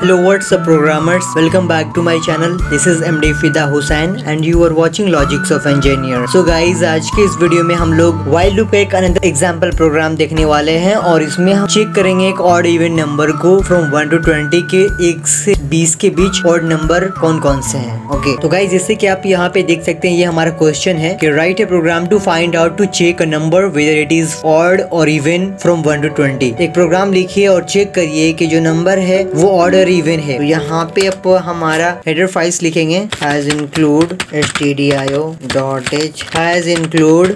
Hello, what's up programmers? Welcome back to my channel. This is MD Fida Hussain and you are watching Logics of Engineer. So guys, आज के इस video में हम लोग while loop एक another example program देखने वाले हैं और इसमें हम चेक करेंगे एक ऑड इवन नंबर को फ्रॉम 1 to 20 के 1 से 20 के बीच ऑड नंबर कौन कौन से हैं। ओके, तो गाइज जैसे कि आप यहाँ पे देख सकते हैं ये हमारा क्वेश्चन है कि write a program to find out to check a number whether it is odd और इवन फ्रॉम 1 to 20। एक प्रोग्राम लिखिए और चेक करिए कि जो नंबर है वो ऑड और इवन है। तो यहाँ पे आप हमारा हेडर फाइल्स लिखेंगे hash include stdio.h hash include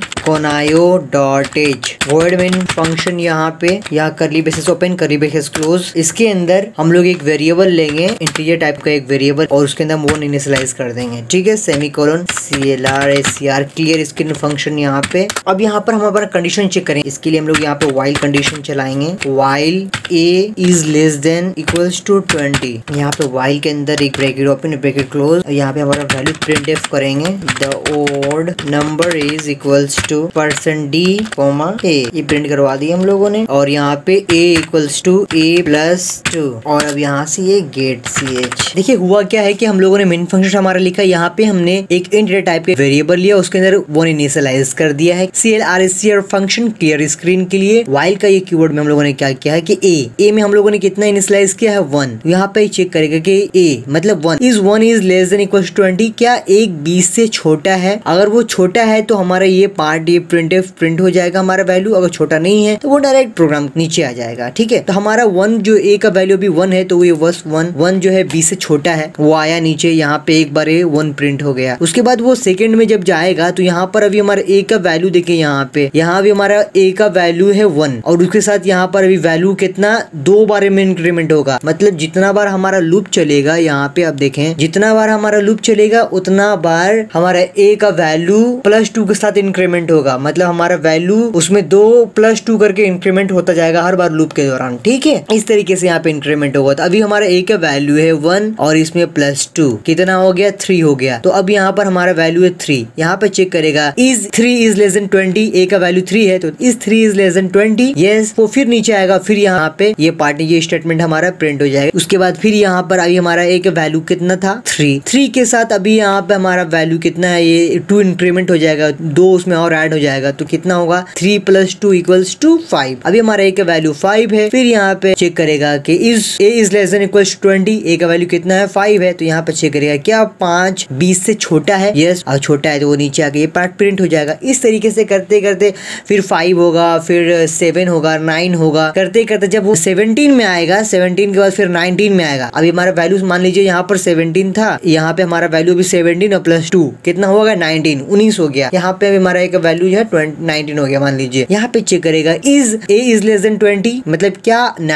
conaio.h void main function यहाँ पे या curly braces open curly braces close. इसके अंदर हम लोग एक वेरिएबल लेंगे इंटीजर टाइप का एक वेरिएबल और उसके अंदर वो इनिशियलाइज कर देंगे। ठीक है, सेमीकोलन CLR क्लियर इसके फंक्शन यहाँ पे। अब यहाँ पर हम अपना कंडीशन चेक करें। इसके लिए हम लोग यहाँ पे while कंडीशन चलाएंगे while a is less than equals to 20। यहाँ पे while के अंदर एक ब्रैकेट ओपन ब्रैकेट क्लोज। यहाँ पे हमारा वैल्यू प्रिंटफ करेंगे the odd number is equals to %d, a ये प्रिंट करवा दिया हम लोगों ने और यहाँ पे a equals to a+2 और अब यहाँ से ये गेट ch। देखिए हुआ क्या है कि हम लोगों ने मेन फंक्शन हमारा लिखा, यहाँ पे हमने एक इंटीजर टाइप के वेरिएबल लिया, उसके अंदर वो इनिशियलाइज कर दिया है CLR फंक्शन क्लियर स्क्रीन के लिए। while का ये कीवर्ड में हम लोगों ने क्या किया है कि a में हम लोगों ने कितना इनिशियलाइज किया है 1। यहाँ पे चेक करेगा कि a मतलब 1 इज लेस देन इक्वल 20, क्या एक 20 से छोटा है। अगर वो छोटा है तो हमारा ये पार्ट ये प्रिंट हो जाएगा हमारा वैल्यू, अगर छोटा नहीं है तो वो डायरेक्ट प्रोग्राम नीचे आ जाएगा। ठीक है, तो हमारा 1 जो a का वैल्यू भी 1 है तो ये बस 1 जो है 20 से छोटा है वो आया नीचे, यहाँ पे एक बार 1 प्रिंट हो गया। उसके बाद वो सेकंड में जब जाएगा तो यहाँ पर अभी हमारा a का वैल्यू देखिए, यहाँ पे यहाँ भी हमारा a का वैल्यू है 1 और उसके साथ यहाँ पर अभी वैल्यू कितना 2 बार में इंक्रीमेंट होगा। मतलब जितना बार हमारा लूप चलेगा, यहाँ पे आप देखें जितना बार हमारा लूप चलेगा उतना बार हमारा a का वैल्यू +2 के साथ इंक्रीमेंट होगा। मतलब हमारा वैल्यू उसमें 2 + 2 करके इंक्रीमेंट होता जाएगा हर बार लूप के दौरान। ठीक है, इस तरीके से यहाँ पे इंक्रीमेंट होगा। तो अभी हमारा a का वैल्यू है 1 और इसमें +2 कितना हो गया 3 हो गया। तो अब यहाँ पर हमारा वैल्यू है 3। यहाँ पे चेक करेगा is 3 is less than 20, a का वैल्यू 3 है तो is 3 is less than 20 yes. वो फिर नीचे आएगा, फिर यहाँ पे ये पार्ट ये स्टेटमेंट हमारा प्रिंट हो जाएगा। उसके बाद फिर यहाँ पर अभी हमारा a का वैल्यू कितना था 3 के साथ अभी यहाँ पे हमारा वैल्यू कितना है ये 2 इंक्रीमेंट हो जाएगा, 2 उसमें और ऐड हो जाएगा तो कितना होगा 3 + 2 = 5। अभी हमारा a का वैल्यू 5 है। फिर यहाँ पे चेक करेगा कि is a is less than equal 20, a का वैल्यू कितना है 5 है तो यहाँ पे चेक करेगा क्या 5 20 से छोटा है यस, और छोटा है तो वो नीचे आके ये पार्ट प्रिंट हो जाएगा। इस तरीके से करते करते फिर 5 होगा, फिर 7 होगा, 9 होगा, करते करते जब वो 17 में आएगा, 17 के बाद फिर 19 में आएगा। अभी हमारा वैल्यू मान लीजिए यहाँ पर 17 था, यहाँ पे हमारा वैल्यू भी 17 और +2 कितना होगा 19 हो गया। यहाँ पे हमारा एक वैल्यू है 19 हो गया मान लीजिए। यहाँ पे चेक करेगा is a is less than 20, मतलब क्या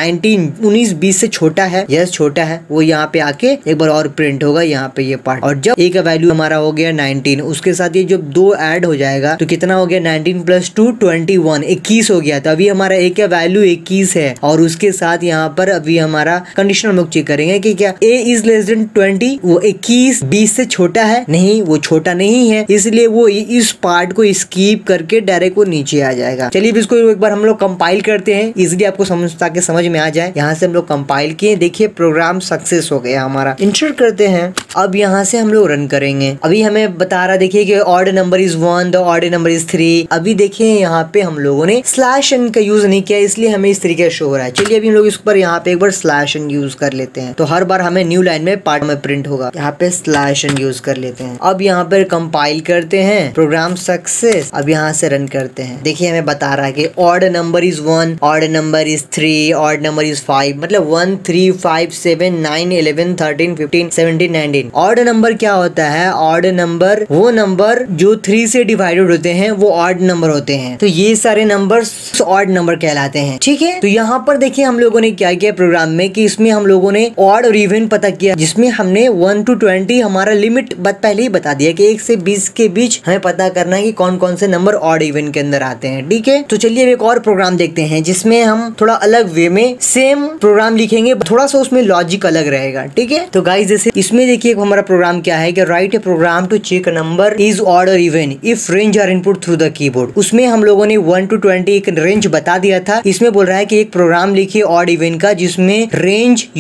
19 20 से छोटा है यस छोटा है। वो यहाँ पे आके एक बार और प्रिंट होगा यहाँ पे ये पार्ट। और जब a का वैल्यू हमारा हो गया 19, उसके साथ ये जब 2 ऐड हो जाएगा तो कितना हो गया 19 + 2 21 21 हो गया। तो अभी हमारा a का वैल्यू 21 है और उसके साथ यहाँ पर अभी हमारा कंडीशनल हम लोग चेक करेंगे कि क्या a इज लेस देन 20, वो 21 20 से छोटा है नहीं, वो छोटा नहीं है, इसलिए वो इस पार्ट को स्किप करके डायरेक्ट वो नीचे आ जाएगा। चलिए इसको एक बार हम लोग कंपाइल करते हैं इजीली आपको ताकि समझ में आ जाए। यहाँ से हम लोग कंपाइल किए, देखिए प्रोग्राम सक्सेस हो गया हमारा। इंटर करते हैं, अब यहाँ से हम लोग रन करेंगे। अभी हमें बता रहा देखिए कि odd number is 1, the odd number is 3। अभी देखिए यहाँ पे हम लोगों ने /n का यूज नहीं किया इसलिए हमें इस तरीके से शो हो रहा है। चलिए अभी हम लोग इस पर यहाँ पे एक बार /n यूज कर लेते हैं तो हर बार हमें न्यू लाइन में पार्ट में प्रिंट होगा। यहाँ पे /n यूज कर लेते हैं। अब यहाँ पर कंपाइल करते हैं, प्रोग्राम सक्सेस। अब यहाँ से रन करते हैं, देखिए हमें बता रहा है कि odd number is 1, odd number is 3, odd number is 5। मतलब 1 3 5 7 9 11 13 15 17 19। ऑड नंबर क्या होता है? ऑड नंबर वो नंबर जो 3 से डिवाइडेड होते हैं वो ऑड नंबर होते हैं। तो ये सारे नंबर्स ऑड नंबर कहलाते हैं। ठीक है, तो यहाँ पर देखिए हम लोगों ने क्या किया प्रोग्राम में कि इसमें हम लोगों ने ऑड और इवन पता किया, जिसमें हमने 1 to 20 हमारा लिमिट पहले ही बता दिया कि 1 से 20 के बीच हमें पता करना है कि कौन कौन से नंबर ऑड इवन के अंदर आते हैं। ठीक है, तो चलिए अब एक और प्रोग्राम देखते हैं जिसमें हम थोड़ा अलग वे में सेम प्रोग्राम लिखेंगे, थोड़ा सा उसमें लॉजिक अलग रहेगा। ठीक है, तो गाइस जैसे इसमें देखिए हमारा प्रोग्राम क्या है कि write a program to check number is odd और even if range are input through the keyboard. उसमें हम लोगों ने 1 to 20 एक रेंज बता दिया था। इसमें बोल रहा है कि एक प्रोग्राम लिखिए ऑड इवन का जिसमें रेंज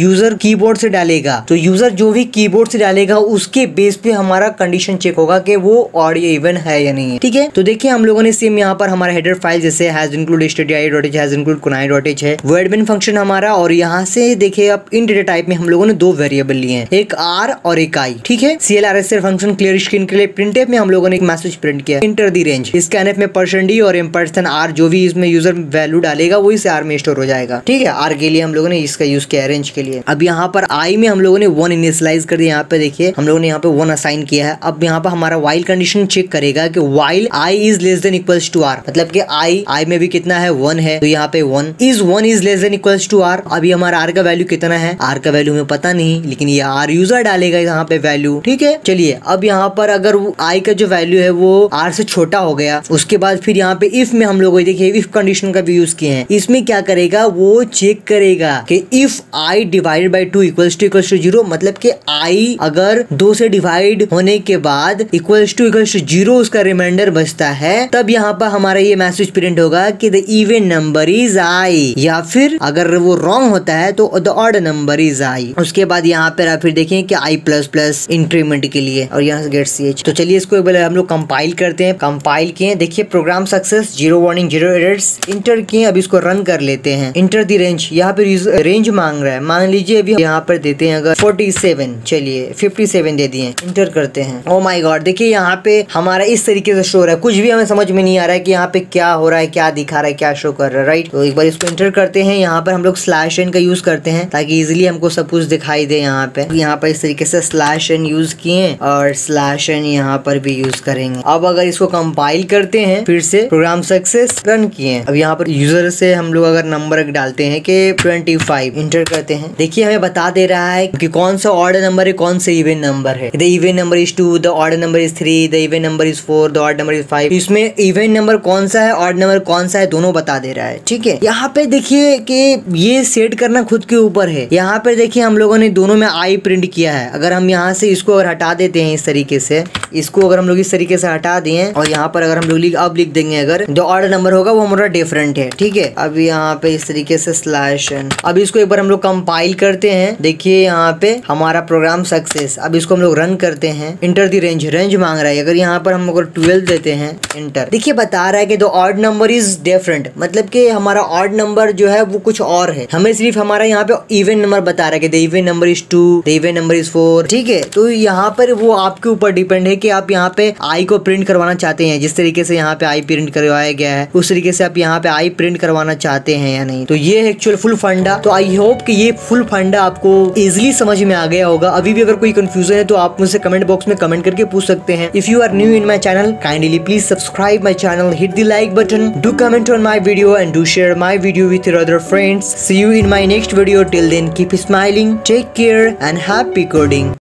यूजर कीबोर्ड से डालेगा, तो यूजर जो भी कीबोर्ड से डालेगा उसके बेस पे हमारा कंडीशन चेक होगा कि वो ऑडियो इवन है या नहीं है। ठीक है, तो देखिए हम लोगों ने सेम यहाँ पर हमारा हेडर फाइल जैसे hash include stdio.h hash include kunai.h है, वो एडमिन फंक्शन हमारा, और यहाँ से देखिए अब इन डेटा टाइप में हम लोगों ने दो वेरिएबल लिए हैं, एक r और एक i। ठीक है, CLRSR फंक्शन क्लियर स्क्रीन के लिए प्रिंटफ में हम लोगों ने एक मैसेज प्रिंट किया, इंटर दी रेंज। स्कैनफ में %d और %r जो भी इसमें यूजर वैल्यू डालेगा वही से r में स्टोर हो जाएगा। ठीक है, r के लिए हम लोगों ने इसका यूज किया रेंज के लिए। अब यहाँ पर i में हम लोगों ने 1 इनिशियलाइज कर दिया, यहाँ पे देखिए हम लोगों ने यहाँ पे 1 असाइन किया है। अब यहाँ पर हमारा while कंडीशन चेक करेगा कि while i is less than equals to r, मतलब कि i में भी कितना है 1 है, तो यहाँ पे 1 is less than equals to r। अभी हमारा r का वैल्यू कितना है, r का वैल्यू हमें पता नहीं, लेकिन ये r यूजर डालेगा यहाँ पे वैल्यू। ठीक है, चलिए अब यहाँ पर अगर i का जो वैल्यू है वो r से छोटा हो गया, उसके बाद फिर यहाँ पे if में हम लोग देखिए if कंडीशन का भी यूज किए हैं। इसमें क्या करेगा, वो चेक करेगा कि if i divided by 2 equals to 0, मतलब कि i अगर 2 से डिवाइड होने के बाद इक्वल्स टू 0 उसका रिमाइंडर बचता है, तब यहाँ पर हमारा ये मैसेज प्रिंट होगा कि the even number is i, या फिर अगर वो रॉन्ग होता है तो the odd number is i। उसके बाद यहाँ पर आप फिर देखें कि i++ इंक्रीमेंट के लिए, और यहाँ से गेट ch। तो चलिए इसको एक बार हम लोग कंपाइल करते हैं। कंपाइल किए, देखिए program success, 0 warning 0 errors, enter किए। अब इसको रन कर लेते हैं। इंटर दी रेंज, यहाँ पे रेंज मांग रहा है, मान लीजिए अभी यहाँ पर देते हैं अगर 47, चलिए 57 दे दिए, इंटर करते हैं। ओ माय गॉड, देखिए यहाँ पे हमारा इस तरीके से शो हो रहा है, कुछ भी हमें समझ में नहीं आ रहा है कि यहाँ पे क्या हो रहा है, क्या दिखा रहा है, क्या शो कर रहा है। राइट, तो एक बार इसको इंटर करते हैं। यहाँ पर हम लोग /n का यूज करते हैं ताकि इजिली हमको सब कुछ दिखाई दे। यहाँ पे इस तरीके से /n यूज किए और /n यहाँ पर भी यूज करेंगे। अब अगर इसको कंपाइल करते हैं, फिर से प्रोग्राम सक्सेस, रन किए। अब यहाँ पर यूजर से हम लोग अगर नंबर डालते हैं कि 25, इंटर करते हैं। देखिए हमें बता दे रहा है कि कौन सा ऑड नंबर है, कौन सा इवन नंबर है। The even number is 2, the odd number is 3, the even number is 4, the odd number is 5। इसमें इवन नंबर कौन सा है, ऑड नंबर कौन सा है, दोनों बता दे रहा है। ठीक है, यहाँ पे देखिए कि ये सेट करना खुद के ऊपर है। यहाँ पे देखिए हम लोगों ने दोनों में i प्रिंट किया है। अगर हम यहाँ से इसको अगर हटा देते हैं इस तरीके से, इसको अगर हम लोग इस तरीके से हटा दिए और यहाँ पर अगर हम लोग अब लिख देंगे, अगर जो ऑड नंबर होगा वो हमारा डिफरेंट है। ठीक है, अब यहाँ पे इस तरीके से /n। अब इसको एक बार हम लोग कंपाइल करते हैं। देखिए यहाँ पे हमारा प्रोग्राम सक्सेस। अब इसको हम लोग रन करते हैं। इंटर दी रेंज, रेंज मांग रहा है। अगर यहाँ पर हम अगर 12 देते हैं, इंटर, देखिए बता रहा है कि the odd number is different, मतलब कि हमारा ऑड नंबर जो है वो कुछ और है। हमें सिर्फ हमारा यहाँ पे इवन नंबर बता रहा है कि the even number is 2, the even number is 4। ठीक है, तो यहाँ पर वो आपके ऊपर डिपेंड है कि आप यहाँ पे i को प्रिंट करवाना चाहते हैं। जिस तरीके से यहाँ पे i प्रिंट करवाया गया है उस तरीके से आप यहाँ पे i प्रिंट करवाना चाहते हैं या नहीं। तो ये है एक्चुअल फुल फंडा। तो आई होप कि ये फुल फंडा आपको इजिली समझ में आ गया होगा। अभी भी अगर कोई कंफ्यूजन है तो आप मुझसे कमेंट बॉक्स में कमेंट करके पूछ सकते हैं। If you are new in my channel, kindly please subscribe my channel, hit the like button, do comment on my video and do share my video with your other friends. See you in my next video. Till then keep smiling, take care and happy coding.